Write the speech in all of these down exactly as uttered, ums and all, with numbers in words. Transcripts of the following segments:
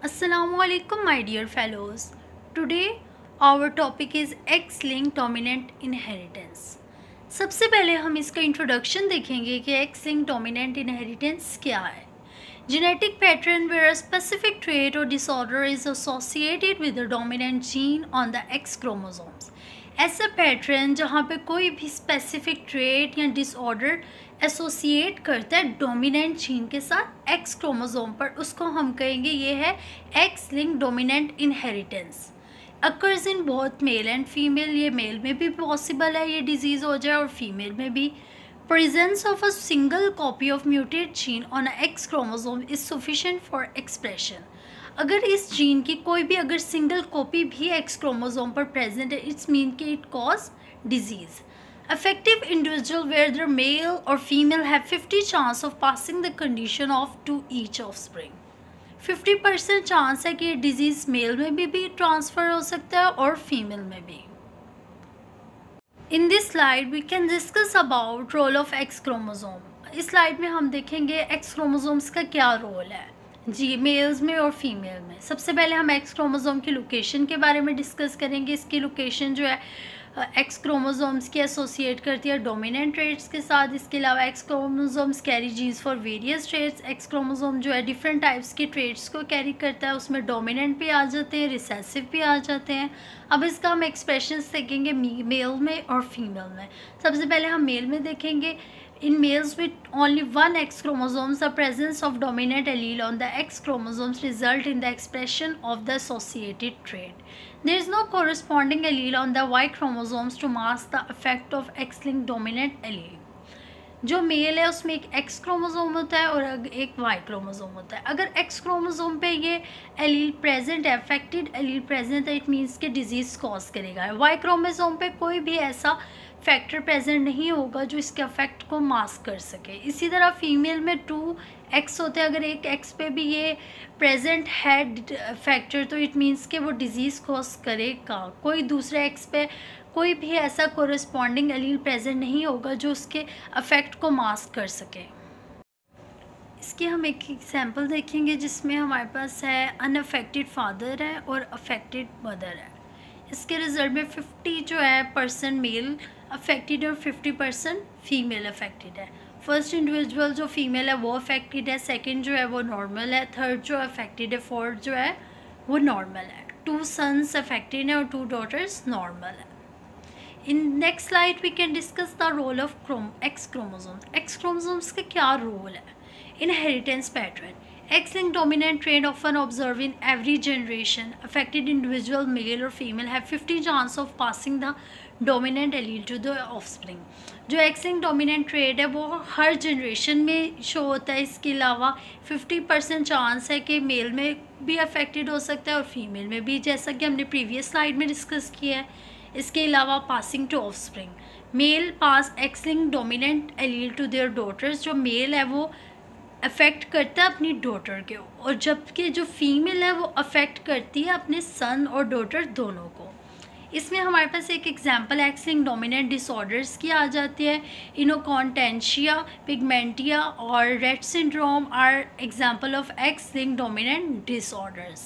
Assalamualaikum, my dear fellows. Today our topic is X-linked dominant inheritance. सबसे पहले हम इसका इंट्रोडक्शन देखेंगे कि X-linked dominant inheritance क्या है. Genetic pattern where a specific trait or disorder is associated with the dominant gene on the X chromosomes. ऐसा pattern जहाँ पे कोई भी स्पेसिफिक ट्रेट या डिसऑर्डर एसोसिएट करता है डोमिनेंट जीन के साथ एक्स क्रोमोसोम पर, उसको हम कहेंगे ये है X link dominant inheritance. Occurs in both male and female. ये मेल में भी पॉसिबल है ये डिजीज़ हो जाए और फीमेल में भी. Presence of a single copy of muted gene on a X chromosome is sufficient for expression. अगर इस जीन की कोई भी अगर सिंगल कॉपी भी एक्स क्रोमोसोम पर प्रेजेंट है, इट्स मीन कि it cause disease. Affective individual where the male or female have fifty chance of passing the condition of to each offspring. fifty percent chance है कि ये disease mail में भी भी transfer हो सकता है और फीमेल में भी. In this slide we can discuss about role of X chromosome. इस स्लाइड में हम देखेंगे X chromosomes का क्या रोल है जी मेल्स में और फीमेल में. सबसे पहले हम एक्स क्रोमोसोम की लोकेशन के बारे में डिस्कस करेंगे. इसकी लोकेशन जो है एक्स क्रोमोसोम्स की एसोसिएट करती है डोमिनेंट ट्रेट्स के साथ. इसके अलावा X chromosomes carry genes for various traits. X chromosome जो है डिफरेंट टाइप्स के ट्रेट्स को कैरी करता है. उसमें डोमिनेंट भी आ जाते हैं, रिसेसिव भी आ जाते हैं. अब इसका हम एक्सप्रेशंस देखेंगे मेल में और फीमेल में. सबसे पहले हम मेल में देखेंगे. In males with only one X chromosomes, the presence of dominant allele on the X chromosomes result in the expression of the associated trait. There is no corresponding allele on the Y chromosomes to mask the effect of X-linked dominant allele. जो male है उसमें एक x chromosome होता है और एक Y chromosome होता है. अगर एक्स क्रोमोसोम पे ये एलील प्रेजेंट है, अफेक्टेड एलील प्रेजेंट है, इट मीन्स के डिजीज़ कॉज करेगा. वाई क्रोमोसोम पे कोई भी ऐसा फैक्टर प्रेजेंट नहीं होगा जो इसके अफेक्ट को मास्क कर सके. इसी तरह फीमेल में टू एक्स होते हैं. अगर एक एक्स पे भी ये प्रेजेंट है फैक्टर तो इट मीन्स के वो डिजीज़ कॉज करेगा. कोई दूसरे एक्स पे कोई भी ऐसा कोरिस्पॉन्डिंग एलील प्रेजेंट नहीं होगा जो उसके अफेक्ट को मास्क कर सके. इसकी हम एक एग्जांपल देखेंगे जिसमें हमारे पास है अनअफेक्टेड फादर है और अफेक्टेड मदर है. इसके रिजल्ट में फिफ्टी जो है परसेंट मेल अफेक्टेड है और फिफ्टी परसेंट फीमेल अफेक्टेड है. फर्स्ट इंडिविजुअल जो फीमेल है वो अफेक्टेड है, सेकंड जो है वो नॉर्मल है, थर्ड जो अफेक्टेड है, फोर्थ जो है वो नॉर्मल है. टू सन्स अफेक्टेड है और टू डॉटर्स नॉर्मल है. In next slide we can discuss the role of chrome X chromosomes. X chromosomes का क्या रोल है? Inheritance pattern. X-linked dominant trait often observed in every generation. Affected individual, male or female, have fifty chance of passing the dominant allele to the offspring. जो X-linked dominant trait है वो हर generation में show होता है. इसके अलावा fifty percent chance है कि मेल में भी अफेक्टेड हो सकता है और फीमेल में भी, जैसा कि हमने प्रीवियस स्लाइड में डिस्कस किया है. इसके अलावा passing to offspring. Male pass X link dominant allele to their daughters. जो मेल है वो अफेक्ट करता है अपनी डॉटर के, और जबकि जो फीमेल है वो अफेक्ट करती है अपने सन और डॉटर दोनों को. इसमें हमारे पास एक example X link dominant disorders की आ जाती है. इनोकॉन्टेंशिया, पिगमेंटिया और Rett syndrome are example of X link dominant disorders.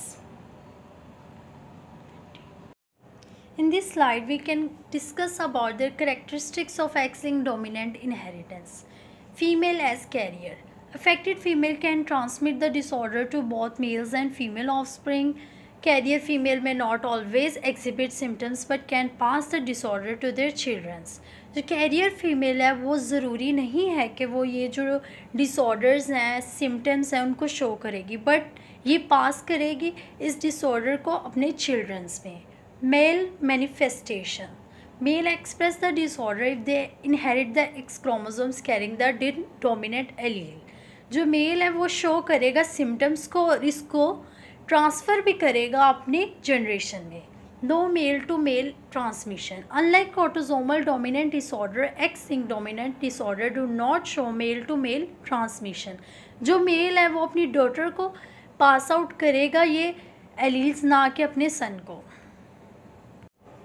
In this slide, we can discuss about the characteristics of X-linked dominant inheritance. Female as carrier. Affected female can transmit the disorder to both males and female offspring. Carrier female may not always exhibit symptoms but can pass the disorder to their children. जो carrier female है वो ज़रूरी नहीं है कि वो ये जो डिसऑर्डर्स हैं, सिम्टम्स हैं, उनको शो करेगी, बट ये पास करेगी इस डिसऑर्डर को अपने चिल्ड्रंस में. Male manifestation. Male express the disorder if they inherit the X chromosomes carrying the dominant allele. जो मेल है वो शो करेगा सिम्टम्स को और इसको ट्रांसफ़र भी करेगा अपने जनरेशन में. No male to male transmission. Unlike autosomal dominant disorder, X link dominant disorder do not show male to male transmission. जो मेल है वो अपनी डॉटर को पास आउट करेगा ये एलील्स, ना कि अपने सन को.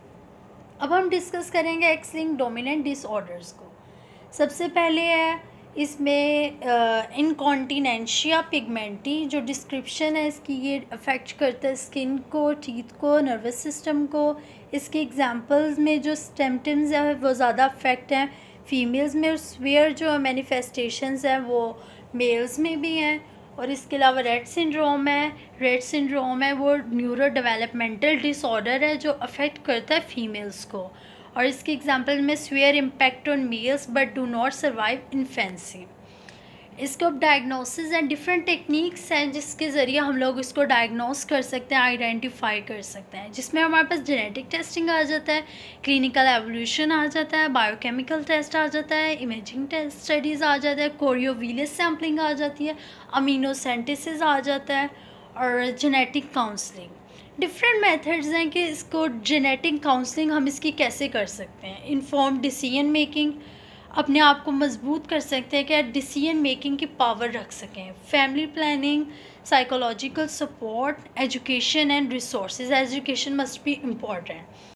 अब हम डिस्कस करेंगे एक्स लिंक डोमिनेंट डिसऑर्डर्स को. सबसे पहले है इसमें इनकॉन्टिनेंशिया पिगमेंटी जो डिस्क्रिप्शन है इसकी, ये अफेक्ट करता है स्किन को, टीथ को, नर्वस सिस्टम को। इसके एग्जांपल्स में जो सिम्टम्स हैं वो ज़्यादा अफेक्ट हैं फीमेल्स में, और स्वेयर जो मैनिफेस्टेशंस हैं वो मेल्स में भी हैं। और इसके अलावा रेट सिंड्रोम है। रेट सिंड्रोम है वो न्यूरो डेवलपमेंटल डिसऑर्डर है जो अफेक्ट करता है फीमेल्स को, और इसके एग्जांपल में severe impact on males but do not survive infancy. इसको डायग्नोसिस एंड डिफरेंट टेक्निक्स हैं जिसके ज़रिए हम लोग इसको डायग्नोस कर सकते हैं, आइडेंटिफाई कर सकते हैं, जिसमें हमारे पास जेनेटिक टेस्टिंग आ जाता है, क्लिनिकल एवोल्यूशन आ जाता है, बायोकेमिकल टेस्ट आ जाता है, इमेजिंग टेस्ट स्टडीज़ आ जाता है, कोरियोविलस सैम्पलिंग आ जाती है, अमीनोसेंटेसिस आ जाता है, और जेनेटिक काउंसलिंग। डिफरेंट मेथड्स हैं कि इसको जेनेटिक काउंसलिंग हम इसकी कैसे कर सकते हैं। इन्फॉर्म डिसीजन मेकिंग, अपने आप को मजबूत कर सकते हैं कि डिसीजन मेकिंग की पावर रख सकें। Family planning, psychological support, education and resources. Education must be important.